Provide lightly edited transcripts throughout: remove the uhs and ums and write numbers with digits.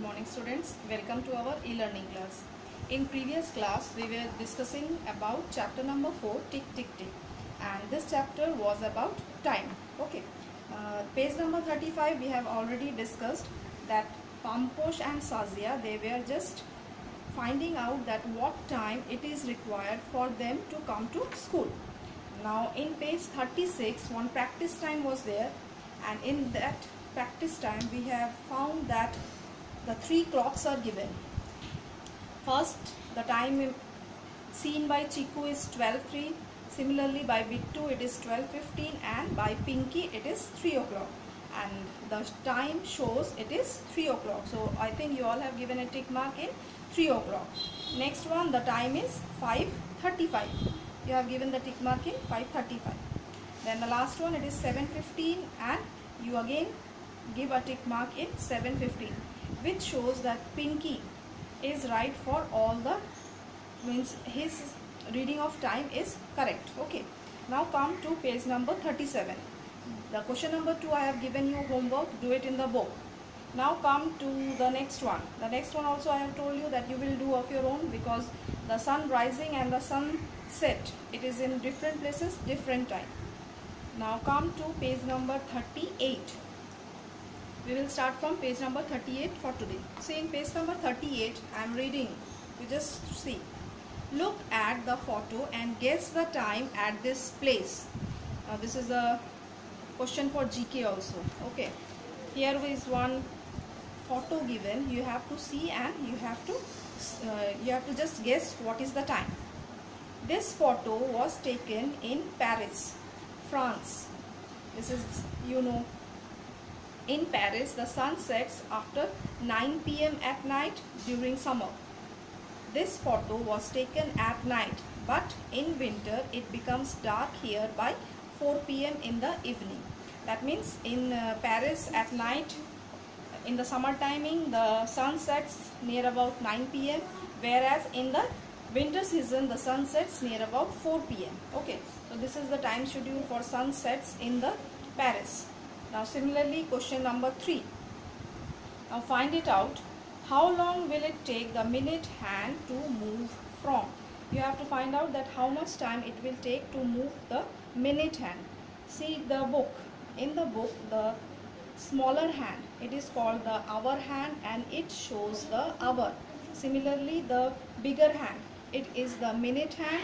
morning students, welcome to our e-learning class. In previous class we were discussing about chapter number 4, tick tick tick, and this chapter was about time. Okay, page number 35 we have already discussed that Pamposh and Sazia, they were just finding out that what time it is required for them to come to school. Now in page 36 one practice time was there, and in that practice time we have found that the three clocks are given. First, the time seen by Chiku is 12:03. Similarly by Bittu it is 12:15, and by Pinky it is 3 o'clock, and the time shows it is 3 o'clock. So I think you all have given a tick mark in 3 o'clock. Next one, the time is 5:35. You have given the tick mark in 5:35. Then the last one, it is 7:15, and you again give a tick mark in 7:15, which shows that Pinky is right for all the, means his reading of time is correct. Okay, now come to page number 37. The question number 2 I have given you homework, do it in the book. Now come to the next one. The next one also I have told you that you will do of your own, because the sun rising and the sun set, it is in different places, different time. Now come to page number 38. We will start from page number 38 for today. See, in page number 38 I am reading. You just see. Look at the photo and guess the time at this place. Now this is a question for GK also. Okay. Here is one photo given. You have to see and you have to just guess what is the time. This photo was taken in Paris, France. This is, you know, in Paris the sun sets after 9 p.m. at night during summer. This photo was taken at night, but in winter it becomes dark here by 4 p.m. in the evening. That means in Paris at night, in the summer timing, the sun sets near about 9 p.m. whereas in the winter season the sun sets near about 4 p.m. Okay, so this is the time schedule for sunsets in the Paris. Now similarly, question number 3. Now find it out. How long will it take the minute hand to move from? You have to find out that how much time it will take to move the minute hand. See the book. In the book, the smaller hand, it is called the hour hand, and it shows the hour. Similarly, the bigger hand, it is the minute hand,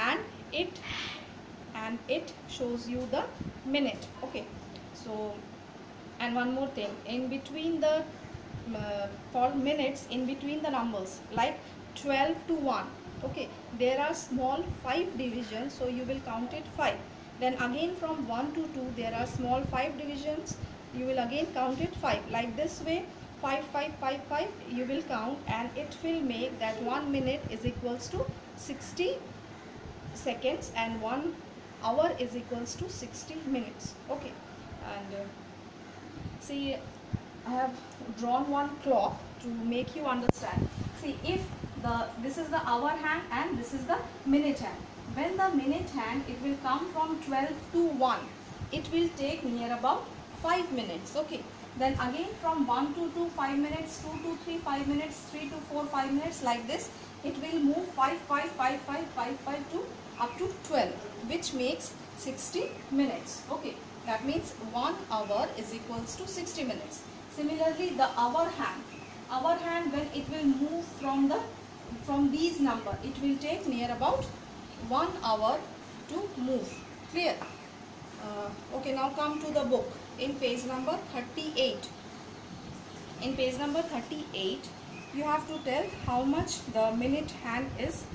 and it shows you the minute. Okay, so, and one more thing, in between the for minutes, in between the numbers like 12 to 1, okay, there are small 5 divisions, so you will count it 5. Then again from 1 to 2 there are small 5 divisions, you will again count it 5. Like this way, 5 5 5 5 you will count, and it will make that 1 minute is equals to 60 seconds and 1 hour is equals to 60 minutes. Okay, and see, I have drawn one clock to make you understand. See, if this is the hour hand and this is the minute hand. When the minute hand, it will come from 12 to 1. It will take near about 5 minutes. Okay. Then again from 1 to 2, 5 minutes, 2 to 3, 5 minutes, 3 to 4, 5 minutes, like this. It will move 5, 5, 5, 5, 5, 5 to up to 12, which makes 60 minutes. Okay. That means 1 hour is equals to 60 minutes. Similarly, the hour hand, when it will move from these number, it will take near about 1 hour to move. Clear? Okay, now come to the book in page number 38. In page number 38, you have to tell how much the minute hand is.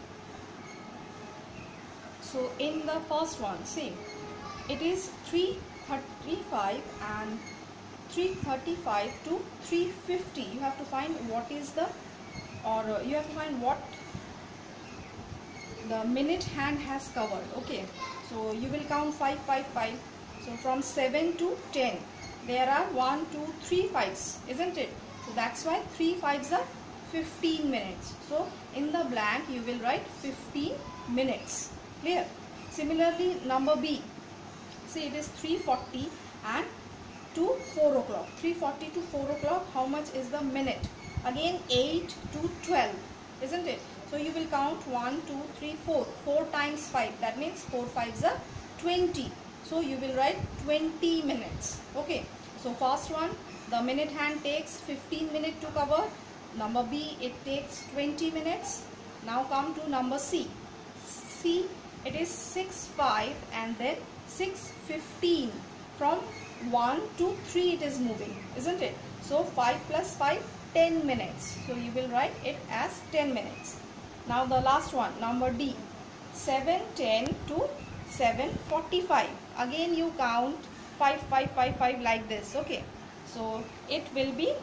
So in the first one, see, it is 3:35 and 3:35 to 3:50. You have to find what is the, or you have to find what the minute hand has covered. Okay, so you will count 5 5 5. So from 7 to 10 there are 1 2 3 5s, isn't it? So that's why 3 5s are 15 minutes. So in the blank you will write 15 minutes. Clear? Similarly, number B, see, it is 3:40 and to 4 o'clock. 3:40 to 4 o'clock, how much is the minute? Again 8 to 12, isn't it? So you will count 1, 2, 3, 4. 4 times 5. That means 4 5s are 20. So you will write 20 minutes. Okay. So first one, the minute hand takes 15 minutes to cover. Number B, it takes 20 minutes. Now come to number C. C, it is 6 5 and then 6 15. From 1 to 3 it is moving, isn't it? So 5 plus 5, 10 minutes. So you will write it as 10 minutes. Now the last one, number D, 7:10 to 7:45. Again you count 5 5 5 5 like this. Okay. So it will be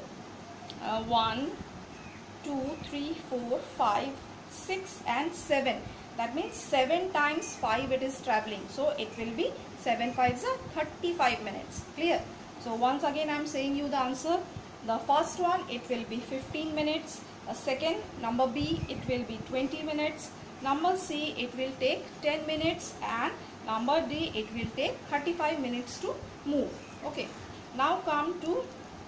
1, 2, 3, 4, 5, 6 and 7. That means 7 times 5 it is traveling. So it will be 7 5s are 35 minutes. Clear? So once again I am saying you the answer. The first one, it will be 15 minutes. Second, number B, it will be 20 minutes. Number C, it will take 10 minutes. And number D, it will take 35 minutes to move. Okay. Now come to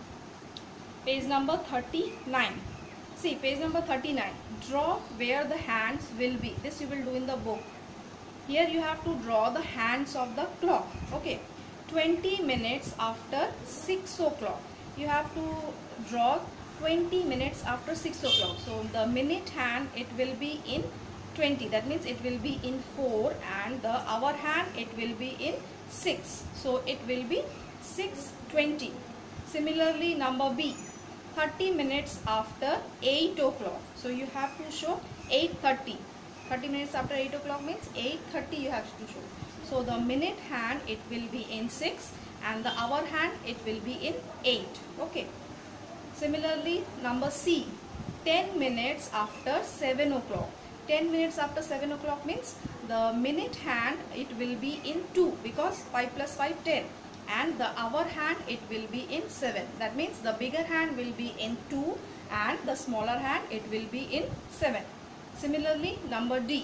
page number 39. See, page number 39. Draw where the hands will be. This you will do in the book. Here you have to draw the hands of the clock. Okay. 20 minutes after 6 o'clock. You have to draw 20 minutes after 6 o'clock. So the minute hand, it will be in 20. That means it will be in 4 and the hour hand, it will be in 6. So it will be 6:20. Similarly, number B, 30 minutes after 8 o'clock. So you have to show 8:30. 30 minutes after 8 o'clock means 8:30 you have to show. So the minute hand, it will be in 6 and the hour hand, it will be in 8. Okay. Similarly, number C, 10 minutes after 7 o'clock. 10 minutes after 7 o'clock means the minute hand, it will be in 2 because 5 plus 5, 10. And the hour hand, it will be in 7. That means the bigger hand will be in 2 and the smaller hand, it will be in 7. Similarly, number D,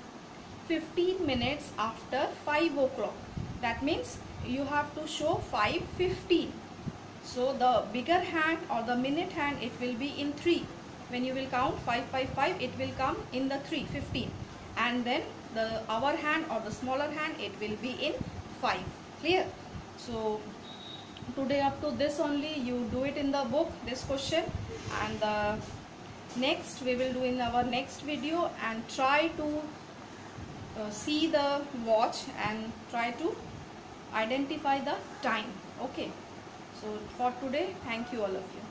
15 minutes after 5 o'clock. That means you have to show 5:15. So the bigger hand or the minute hand, it will be in 3. When you will count 5 5 5, it will come in the 3, 15. And then the hour hand or the smaller hand, it will be in 5. Clear? So today up to this only, you do it in the book, this question, and the next we will do in our next video, and try to see the watch and try to identify the time. Okay. So for today, thank you all of you.